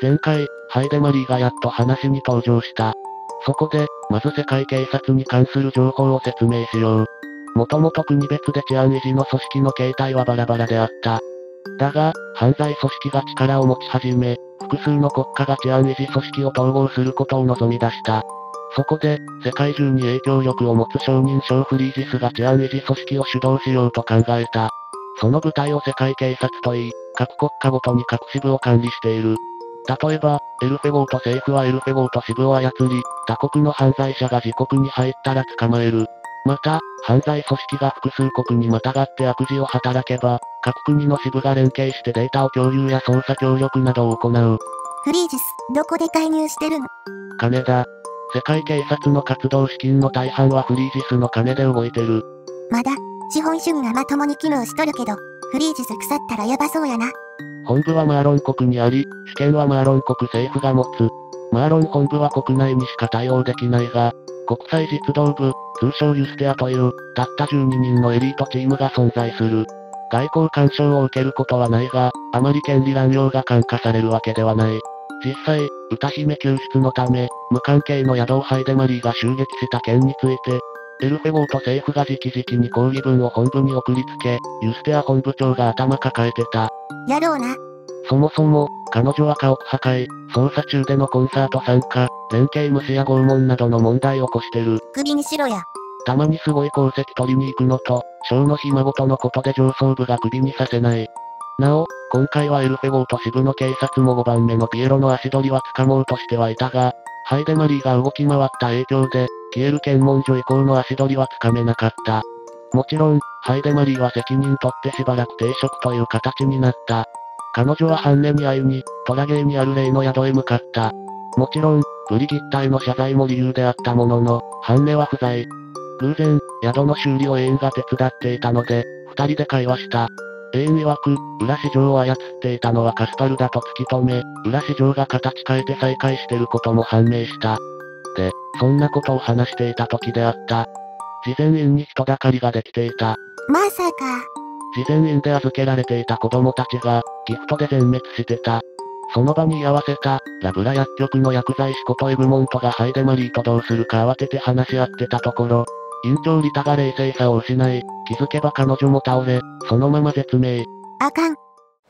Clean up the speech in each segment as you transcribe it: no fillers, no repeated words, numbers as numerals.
前回、ハイデマリーがやっと話に登場した。そこで、まず世界警察に関する情報を説明しよう。もともと国別で治安維持の組織の形態はバラバラであった。だが、犯罪組織が力を持ち始め、複数の国家が治安維持組織を統合することを望み出した。そこで、世界中に影響力を持つ承認証フリージスが治安維持組織を主導しようと考えた。その部隊を世界警察といい、各国家ごとに各支部を管理している。例えば、エルフェゴート政府はエルフェゴート支部を操り、他国の犯罪者が自国に入ったら捕まえる。また、犯罪組織が複数国にまたがって悪事を働けば、各国の支部が連携してデータを共有や捜査協力などを行う。 フリージス、どこで介入してるの？ 金だ。世界警察の活動資金の大半はフリージスの金で動いてる。 まだ、資本主義がまともに機能しとるけど、フリージス腐ったらやばそうやな。 本部はマーロン国にあり、主権はマーロン国政府が持つ。マーロン本部は国内にしか対応できないが、国際実動部、通称ユステアという、たった12人のエリートチームが存在する。外交干渉を受けることはないが、あまり権利乱用が感化されるわけではない。実際、歌姫救出のため、無関係の宿をハイデマリーが襲撃した件について、エルフェゴート政府が直々に抗議文を本部に送りつけ、ユステア本部長が頭抱えてた。 やろうな。 そもそも、彼女は家屋破壊、捜査中でのコンサート参加、連携無視や拷問などの問題を起こしてる。 首にしろや。 たまにすごい功績取りに行くのと、ショーの暇ごとのことで上層部が首にさせない。なお、今回はエルフェゴート支部の警察も5番目のピエロの足取りは掴もうとしてはいたが、ハイデマリーが動き回った影響で、キエル検問所以降の足取りは掴めなかった。もちろん、ハイデマリーは責任取ってしばらく停職という形になった。彼女はハンネに会いに、トラゲーにある例の宿へ向かった。もちろん、ブリギッタへの謝罪も理由であったものの、ハンネは不在。偶然、宿の修理をエインが手伝っていたので、二人で会話した。エイン曰く、裏市場を操っていたのはカスパルだと突き止め、裏市場が形変えて再開してることも判明した。で、そんなことを話していた時であった。事前院に人だかりができていた。 まさか。 事前院で預けられていた子供たちが、ギフトで全滅してた。その場に居合わせた、ラブラ薬局の薬剤師ことエグモントがハイデマリーとどうするか慌てて話し合ってたところ、院長リタが冷静さを失い、気づけば彼女も倒れ、そのまま絶命。 あかん。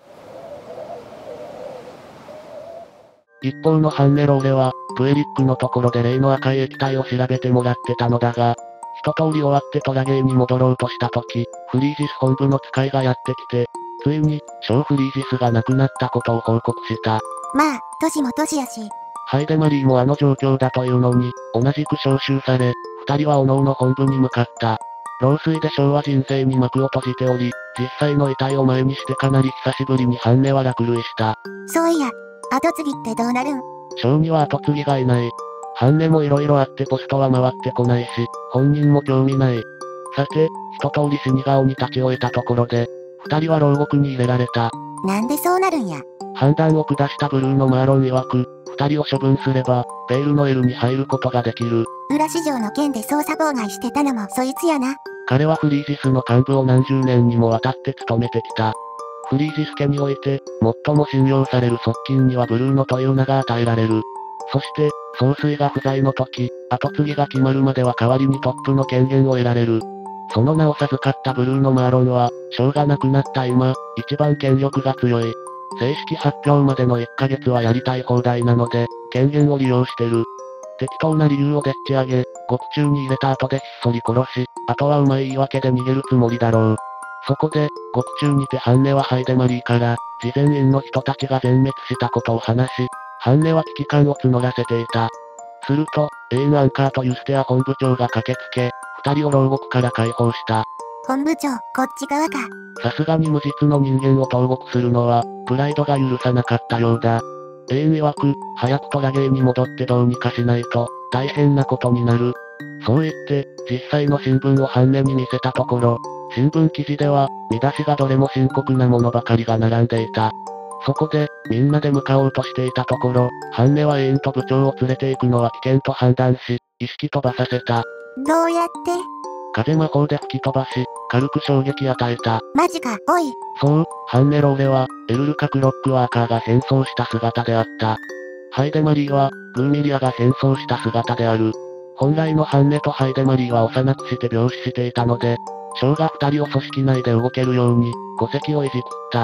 一方のハンネローレは、プエリックのところで例の赤い液体を調べてもらってたのだが、一通り終わってトラゲーに戻ろうとした時、フリージス本部の使いがやってきて、ついに、ショーフリージスが亡くなったことを報告した。 まあ、年も年やし。 ハイデマリーもあの状況だというのに、同じく招集され、二人は各々本部に向かった。老衰でショーは人生に幕を閉じており、実際の遺体を前にしてかなり久しぶりにハンネは落類した。 そういや、後継ぎってどうなるん？ ショーには後継ぎがいない。ハンネも色々あってポストは回ってこないし、本人も興味ない。さて、一通り死に顔に立ち終えたところで、二人は牢獄に入れられた。 なんでそうなるんや。 判断を下したブルーのマーロン曰く、二人を処分すれば、ペールの L に入ることができる。 裏市場の件で捜査妨害してたのもそいつやな。 彼はフリージスの幹部を何十年にもわたって務めてきた。フリージス家において、最も信用される側近にはブルーノという名が与えられる。そして、総帥が不在の時、後継ぎが決まるまでは代わりにトップの権限を得られる。その名を授かったブルーノ・マーロンは、ショーが亡くなった今、一番権力が強い。正式発表までの1ヶ月はやりたい放題なので、権限を利用してる。適当な理由をでっち上げ、獄中に入れた後でひっそり殺し、あとはうまい言い訳で逃げるつもりだろう。そこで、獄中にてハンネはハイデマリーから、事前院の人たちが全滅したことを話し、ハンネは危機感を募らせていた。すると、エイン・アンカーとユステア本部長が駆けつけ、二人を牢獄から解放した。 本部長、こっち側か。 さすがに無実の人間を投獄するのは、プライドが許さなかったようだ。エイン曰く、早くトラゲーに戻ってどうにかしないと、大変なことになる。そう言って、実際の新聞をハンネに見せたところ、新聞記事では、見出しがどれも深刻なものばかりが並んでいた。そこで、みんなで向かおうとしていたところ、ハンネはエインと部長を連れて行くのは危険と判断し、意識飛ばさせた。 どうやって？ 風魔法で吹き飛ばし、軽く衝撃与えた。 マジか、おい。 そう、ハンネローレは、エルルカ・クロックワーカーが変装した姿であった。ハイデマリーは、グーミリアが変装した姿である。本来のハンネとハイデマリーは幼くして病死していたので、ショーが二人を組織内で動けるように、戸籍をいじくった。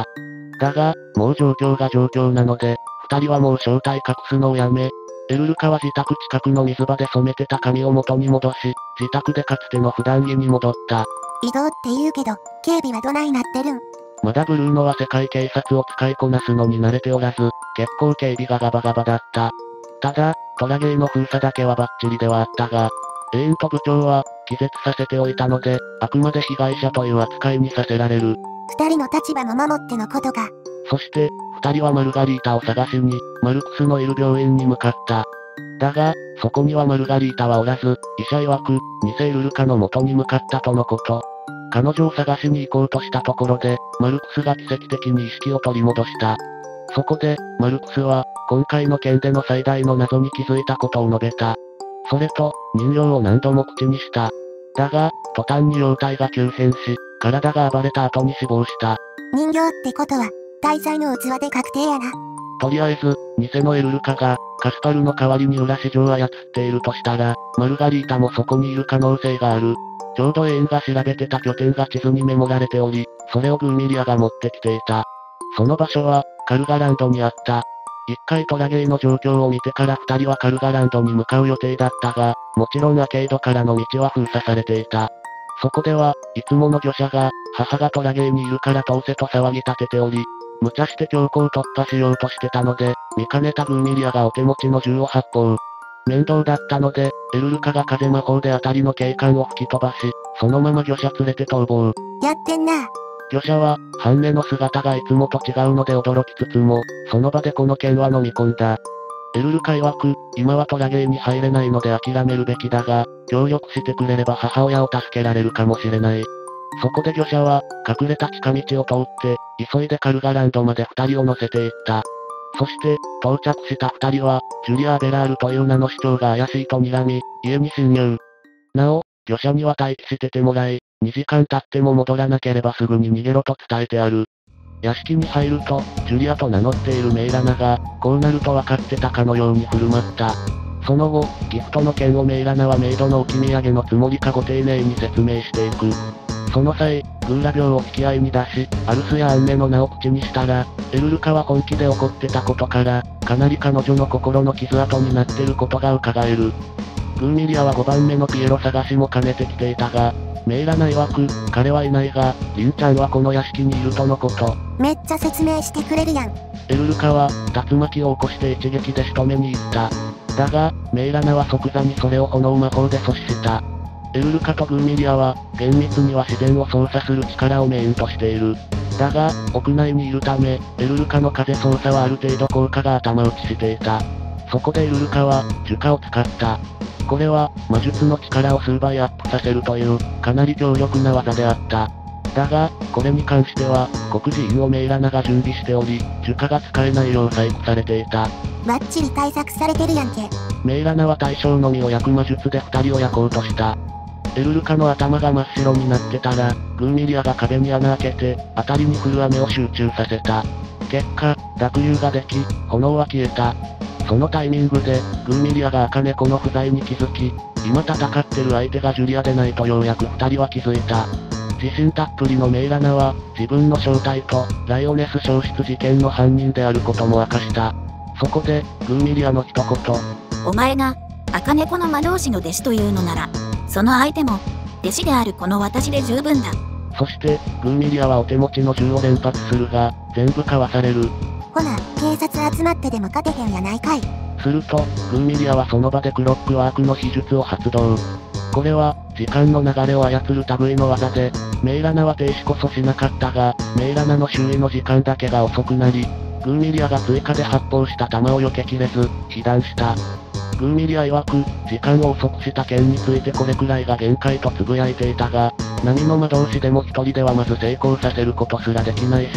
だが、もう状況が状況なので、二人はもう正体隠すのをやめ、エルルカは自宅近くの水場で染めてた髪を元に戻し、自宅でかつての普段着に戻った。 移動って言うけど、警備はどないなってるん？ まだブルーノは世界警察を使いこなすのに慣れておらず、結構警備がガバガバだった。ただ、トラゲイの封鎖だけはバッチリではあったが、エーンと部長は、気絶させておいたので、あくまで被害者という扱いにさせられる。 二人の立場も守ってのことか。 そして、二人はマルガリータを探しに、マルクスのいる病院に向かった。だが、そこにはマルガリータはおらず、医者曰く、偽エルルカの元に向かったとのこと。彼女を探しに行こうとしたところで、マルクスが奇跡的に意識を取り戻した。そこで、マルクスは、今回の件での最大の謎に気づいたことを述べた。それと、人形を何度も口にした。だが、途端に容体が急変し、体が暴れた後に死亡した。 人形ってことは、大罪の器で確定やな。 とりあえず、偽のエルルカが、カスパルの代わりに裏市場を操っているとしたら、マルガリータもそこにいる可能性がある。ちょうどエーンが調べてた拠点が地図にメモられており、それをグーミリアが持ってきていた。その場所は、カルガランドにあった。一回トラゲイの状況を見てから二人はカルガランドに向かう予定だったが、もちろんアケードからの道は封鎖されていた。そこでは、いつもの業者が、母がトラゲイにいるから通せと騒ぎ立てており、無茶して強行突破しようとしてたので、見かねたグーミリアがお手持ちの銃を発砲。面倒だったので、エルルカが風魔法であたりの警官を吹き飛ばし、そのまま業者連れて逃亡。 やってんな。 業者は、ハンネの姿がいつもと違うので驚きつつも、その場でこの件は飲み込んだ。エルルカ曰く、今はトラゲイに入れないので諦めるべきだが、協力してくれれば母親を助けられるかもしれない。そこで業者は、隠れた近道を通って、急いでカルガランドまで二人を乗せていった。そして、到着した二人は、ジュリア・ベラールという名の市長が怪しいと睨み、家に侵入。なお、業者には待機しててもらい、2時間経っても戻らなければすぐに逃げろと伝えてある。屋敷に入ると、ジュリアと名乗っているメイラナが、こうなると分かってたかのように振る舞った。その後、ギフトの件をメイラナはメイドの置き土産のつもりかご丁寧に説明していく。その際、グーラ病を引き合いに出し、アルスやアンネの名を口にしたら、エルルカは本気で怒ってたことから、かなり彼女の心の傷跡になってることが伺える。グーミリアは5番目のピエロ探しも兼ねてきていたが、メイラナ曰く、彼はいないが、リンちゃんはこの屋敷にいるとのこと。 めっちゃ説明してくれるやん。 エルルカは、竜巻を起こして一撃で仕留めに行った。だが、メイラナは即座にそれを炎魔法で阻止した。エルルカとグーミリアは、厳密には自然を操作する力をメインとしている。だが、屋内にいるため、エルルカの風操作はある程度効果が頭打ちしていた。そこでエルルカは、樹火を使った。これは、魔術の力を数倍アップさせるという、かなり強力な技であった。だが、これに関しては、黒人院をメイラナが準備しており、樹火が使えないよう細工されていた。 バッチリ対策されてるやんけ。 メイラナは対象のみを焼く魔術で二人を焼こうとした。エルルカの頭が真っ白になってたら、グーミリアが壁に穴開けて、辺りに降る雨を集中させた。結果、濁流ができ、炎は消えた。そのタイミングで、グーミリアが赤猫の不在に気づき、今戦ってる相手がジュリアでないとようやく二人は気づいた。自信たっぷりのメイラナは、自分の正体と、ライオネス消失事件の犯人であることも明かした。そこで、グーミリアの一言。 お前が、赤猫の魔導士の弟子というのなら、その相手も、弟子であるこの私で十分だ。 そして、グーミリアはお手持ちの銃を連発するが、全部かわされる。 ほな、警察集まってでも勝てへんやないかい。 すると、グーミリアはその場でクロックワークの秘術を発動。これは、時間の流れを操る類の技で、メイラナは停止こそしなかったが、メイラナの周囲の時間だけが遅くなり、グーミリアが追加で発砲した弾を避けきれず、被弾した。グーミリア曰く、時間を遅くした件についてこれくらいが限界と呟いていたが、何の魔導士でも一人ではまず成功させることすらできないし、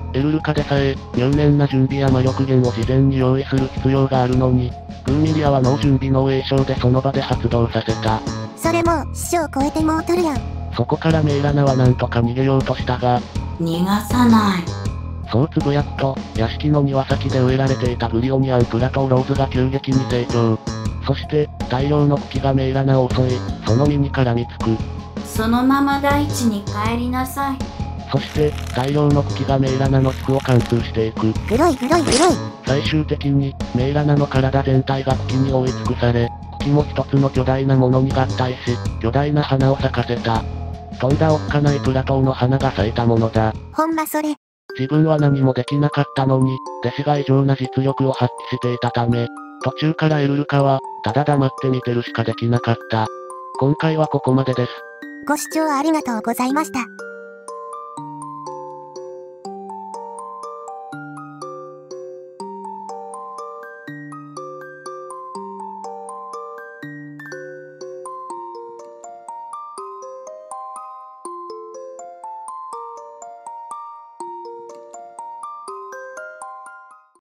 エルルカでさえ、入念な準備や魔力源を事前に用意する必要があるのに、グーミリアは脳準備の栄称でその場で発動させた。 それもう、師匠超えてもうとるやん。 そこからメイラナはなんとか逃げようとしたが、 逃がさない。 そうつぶやくと、屋敷の庭先で植えられていたブリオニアンプラとローズが急激に成長。そして、大量の茎がメイラナを襲い、その実に絡みつく。 そのまま大地に帰りなさい。 そして、大量の茎がメイラナの皮膚を貫通していく。 グロいグロいグロい。 最終的に、メイラナの体全体が茎に覆い尽くされ、茎も一つの巨大なものに合体し、巨大な花を咲かせた。とんだおっかないプラトーの花が咲いたものだ。 ほんまそれ。 自分は何もできなかったのに、弟子が異常な実力を発揮していたため、途中からエルルカは、ただ黙って見てるしかできなかった。今回はここまでです。 ご視聴ありがとうございました。